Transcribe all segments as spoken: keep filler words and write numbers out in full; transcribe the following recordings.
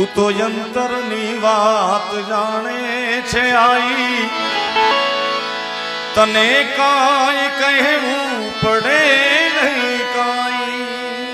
તું તો અંતરની વાત જાણે છે આઈ, તને કાંઈ કહેવું પડે નહીં કાંઈ।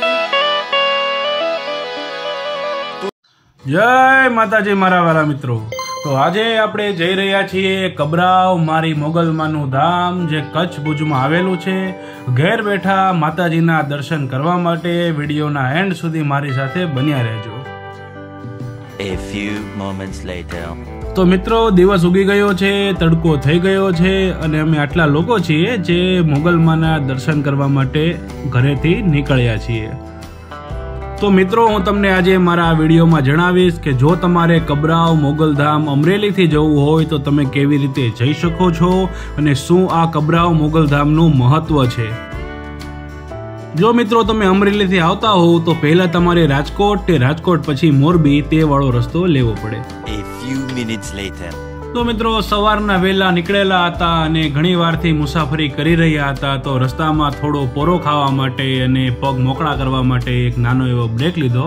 જય માતાજી મારા વાલા મિત્રો। તો આજે આપણે જઈ રહ્યા છીએ કબરાવ મારી મોગલમાનું ધામ, જે કચ્છ ભુજમાં આવેલું છે। ઘેર બેઠા માતાજીના દર્શન કરવા માટે વિડીયોના એન્ડ સુધી મારી સાથે બન્યા રહેજો। A few moments later. તો મિત્રો દિવસ ઉગી ગયો છે, તડકો થઈ ગયો છે અને અમે આટલા લોકો છીએ જે મોગલમાના દર્શન કરવા માટે ઘરેથી નીકળ્યા છીએ। તો મિત્રો હું તમને આજે મારા વિડીયોમાં જણાવીશ કે જો તમારે કબરાવ મોગલધામ અમરેલીથી જવું હોય તો તમે કેવી રીતે જઈ શકો છો અને શું આ કબરાવ મોગલધામનું મહત્વ છે। જો મિત્રો તમે અમરેલીથી આવતા હોવ તો પહેલા તમારે રાજકોટ કે રાજકોટ પછી મોરબી તે વાળો રસ્તો લેવો પડે। A few minutes later. તો મિત્રો સવારના વહેલા નીકળેલા હતા અને ઘણી વારથી મુસાફરી કરી રહ્યા હતા, તો રસ્તામાં થોડો પોરો ખાવા માટે અને પગ મોકળા કરવા માટે એક નાનો એવો બ્રેક લીધો।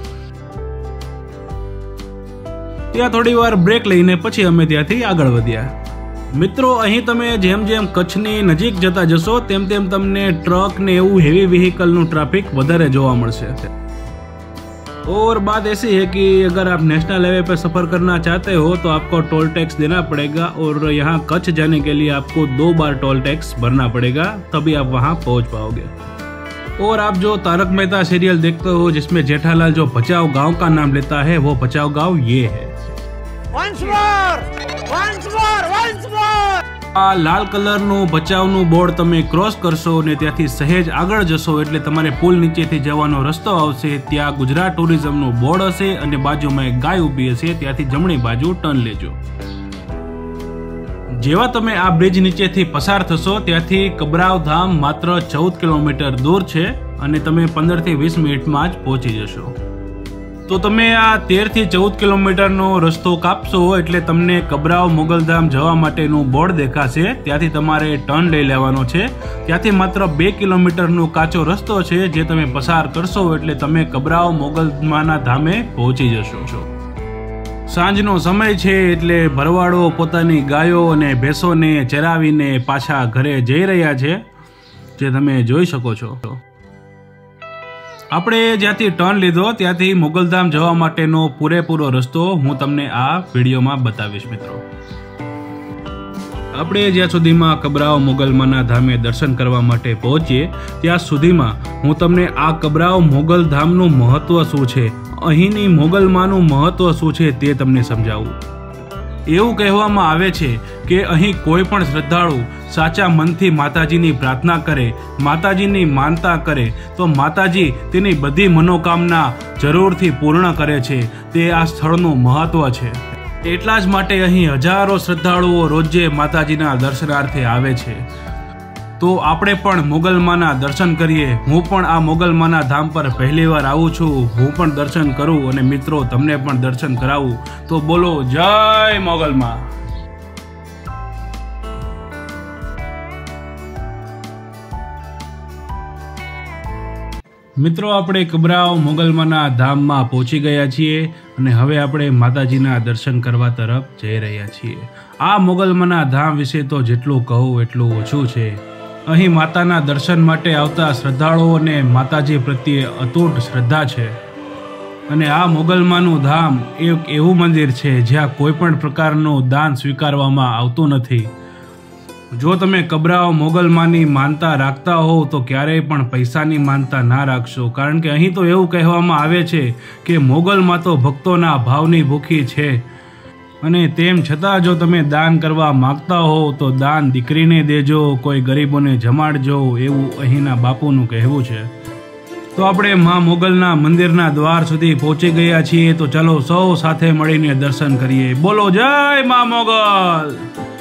ત્યાં થોડી વાર બ્રેક લઈને પછી અમે ત્યાંથી આગળ વધ્યા। મિત્રો અહીં તમે જેમ જેમ કચ્છની નજીક જતા જશો તેમ તેમ તમને ટ્રક ને એવું હેવી વ્હીકલનું ટ્રાફિક વધારે જોવા મળશે। और बात ऐसी है कि अगर आप नेशनल हाईवे पर सफ़र करना चाहते हो तो आपको टोल टैक्स देना पड़ेगा और यहाँ कच्छ जाने के लिए आपको दो बार टोल टैक्स भरना पड़ेगा, तभी आप वहाँ पहुँच पाओगे। और आप जो तारक मेहता सीरियल देखते हो जिसमें जेठालाल जो बचाव गांव का नाम लेता है, वो बचाव गांव ये है। Once more! Once more! Once more! આ લાલ કલરનું બચાવનું બોર્ડ તમે ક્રોસ કરશો ને ત્યાંથી સહેજ આગળ જશો એટલે તમારે પુલ નીચેથી જવાનો રસ્તો આવશે। ત્યાં ગુજરાત ટુરિઝમનું બોર્ડ હશે અને બાજુમાં એક ગાય ઊભી હશે, ત્યાંથી જમણી બાજુ ટર્ન લેજો। જેવા તમે આ બ્રિજ નીચેથી પસાર થશો ત્યાંથી કબરાવ ધામ માત્ર ચૌદ કિલોમીટર દૂર છે અને તમે પંદર થી વીસ મિનિટમાં જ પહોંચી જશો। તો તમે આ તેર થી ચૌદ કિલોમીટરનો રસ્તો કાપશો એટલે તમને કબરાવ મોગલધામ જવા માટેનું બોર્ડ દેખાશે, ત્યાંથી તમારે ટર્ન લઈ લેવાનો છે। ત્યાંથી માત્ર બે કિલોમીટરનો કાચો રસ્તો છે જે તમે પસાર કરશો એટલે તમે કબરાવ મોગલમાના ધામે પહોંચી જશો છો। સાંજનો સમય છે એટલે ભરવાડો પોતાની ગાયો અને ભેંસોને ચરાવીને પાછા ઘરે જઈ રહ્યા છે, જે તમે જોઈ શકો છો। આપણે જ્યાંથી ટર્ન લીધો ત્યાંથી મોગલધામ જવા માટેનો પૂરેપૂરો રસ્તો હું તમને આ વિડીયોમાં બતાવીશ। મિત્રો આપણે જ્યાં સુધીમાં કબરાવ મોગલમાના ધામે દર્શન કરવા માટે પહોંચીએ ત્યાં સુધીમાં હું તમને આ કબરાવ મોગલધામનું મહત્વ શું છે, અહીંની મોગલમાનું મહત્વ શું છે તે તમને સમજાવું। એવું કહેવામાં આવે છે કે અહીં કોઈ પણ શ્રદ્ધાળુ સાચા મનથી માતાજીની પ્રાર્થના કરે, માતાજીની માનતા કરે તો માતાજી તેની બધી મનોકામના જરૂરથી પૂર્ણ કરે છે। તે આ સ્થળનું મહત્વ છે, એટલા જ માટે અહીં હજારો શ્રદ્ધાળુઓ રોજે માતાજીના દર્શનાર્થે આવે છે। તો આપણે પણ મોગલમાના દર્શન કરીએ। હું પણ આ મોગલમાના ધામ પર પહેલી વાર આવું છું, હું પણ દર્શન કરું અને મિત્રો તમને પણ દર્શન કરાવું। તો બોલો જય મોગલમા। મિત્રો આપણે કબરાવ મોગલમાના ધામમાં પહોંચી ગયા છીએ અને હવે આપણે માતાજીના દર્શન કરવા તરફ જઈ રહ્યા છીએ। આ મોગલમાના ધામ વિશે તો જેટલું કહું એટલું ઓછું છે। અહીં માતાના દર્શન માટે આવતા શ્રદ્ધાળુઓને માતાજી પ્રત્યે અતૂટ શ્રદ્ધા છે અને આ મોગલમાનું ધામ એક એવું મંદિર છે જ્યાં કોઈ પણ પ્રકારનું દાન સ્વીકારવામાં આવતું નથી। જો તમે કબરાવ મોગલમાની માનતા રાખતા હોવ તો ક્યારેય પણ પૈસાની માનતા ના રાખશો, કારણ કે અહીં તો એવું કહેવામાં આવે છે કે મોગલમાં તો ભક્તોના ભાવની ભૂખી છે અને તેમ છતાં જો તમે દાન કરવા માંગતા હો તો દાન દીકરીને દેજો, કોઈ ગરીબોને જમાડજો, એવું અહીંના બાપુનું કહેવું છે। તો આપણે મા મોગલના મંદિરના દ્વાર સુધી પહોંચી ગયા છીએ, તો ચાલો સૌ સાથે મળીને દર્શન કરીએ। બોલો જય મા મોગલ।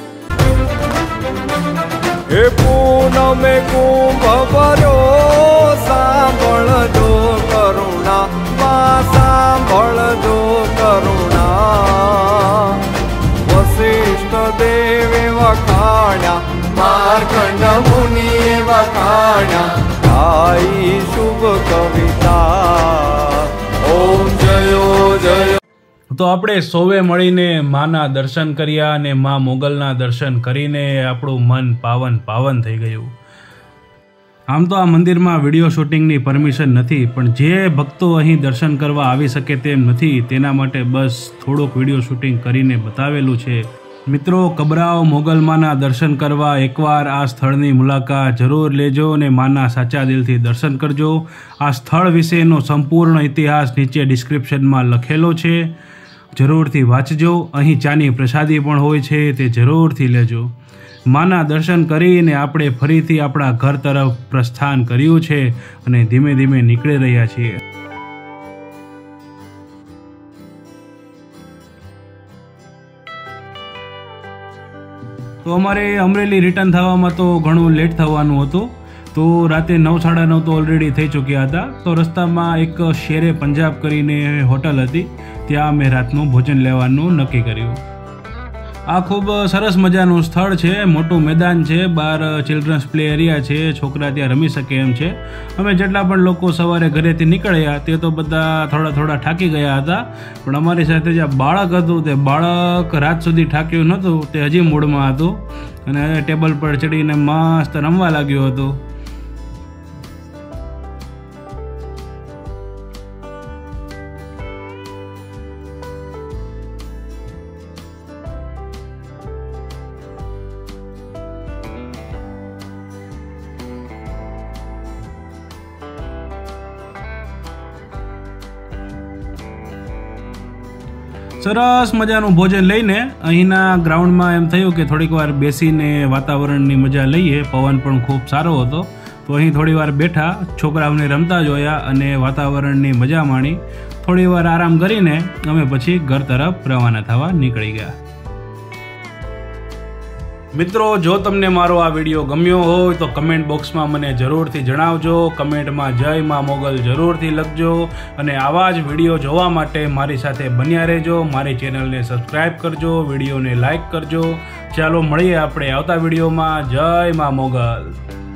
હે પૂનમે કુંભ ભર્યો સાંભળજો કરુણા, માં સાંભળજો કરુણા। વશિષ્ઠ દેવે વખાણ્યા, માર્કંડ મુનિએ વખાણ્યા, ગાઈ શુભ કવિતા। ઓમ જયો જયો તો આપણે સૌએ મળીને માના દર્શન કર્યા અને મા મોગલના દર્શન કરીને આપણું મન પાવન પાવન થઈ ગયું. આમ તો આ મંદિરમાં વિડીયો શૂટિંગની પરમિશન નથી, પણ જે ભક્તો અહીં દર્શન કરવા આવી શકે તેમ નથી તેના માટે બસ થોડુંક વિડીયો શૂટિંગ કરીને બતાવેલું છે. મિત્રો, કબરાવ મોગલમાના દર્શન કરવા એકવાર આ સ્થળની મુલાકાત જરૂર લેજો અને માના સાચા દિલથી દર્શન કરજો. આ સ્થળ વિશેનો સંપૂર્ણ ઇતિહાસ નીચે ડિસ્ક્રિપ્શનમાં લખેલો છે, જરૂરથી વાંચજો. અહીં ચાની પ્રસાદી પણ હોય છે, તે જરૂરથી લેજો. માના દર્શન કરીને આપણે ફરીથી આપણા ઘર તરફ પ્રસ્થાન કર્યું છે અને ધીમે ધીમે નીકળી રહ્યા છીએ. તો અમારે અમરેલી રિટર્ન થવામાં તો ઘણું લેટ થવાનું હતું, તો રાતે નવ સાડા નવ તો ઓલરેડી થઈ ચૂક્યા હતા. તો રસ્તામાં એક શેરે પંજાબ કરીને હોટલ હતી, ત્યાં અમે રાતનું ભોજન લેવાનું નક્કી કર્યું. આ ખૂબ સરસ મજાનું સ્થળ છે, મોટું મેદાન છે, બહાર ચિલ્ડ્રન્સ પ્લે એરિયા છે, છોકરા ત્યાં રમી શકે એમ છે. અમે જેટલા પણ લોકો સવારે ઘરેથી નીકળ્યા તે તો બધા થોડા થોડા થાકી ગયા હતા, પણ અમારી સાથે જે બાળક હતું તે બાળક રાત સુધી થાક્યું નહોતું, તે હજી મૂડમાં હતું અને ટેબલ પર ચડીને મસ્ત રમવા લાગ્યો હતો. સરસ મજાનું ભોજન લઈને અહીંના ગ્રાઉન્ડમાં એમ થયું કે થોડીક વાર બેસીને વાતાવરણની મજા લઈએ. પવન પણ ખૂબ સારો હતો, તો અહીં થોડી વાર બેઠા, છોકરાઓને રમતા જોયા અને વાતાવરણની મજા માણી. થોડી વાર આરામ કરીને અમે પછી ઘર તરફ રવાના થવા નીકળી ગયા. મિત્રો, જો તમને મારો આ વિડીયો ગમ્યો હોય તો કમેન્ટ બોક્સમાં મને જરૂરથી જણાવજો. કમેન્ટમાં જય મા મોગલ જરૂરથી લખજો અને આવા જ વિડીયો જોવા માટે મારી સાથે બન્યા રહેજો. મારી ચેનલને સબસ્ક્રાઈબ કરજો, વિડીયોને લાઈક કરજો. ચાલો મળીએ આપણે આવતા વિડીયોમાં. જય મા મોગલ.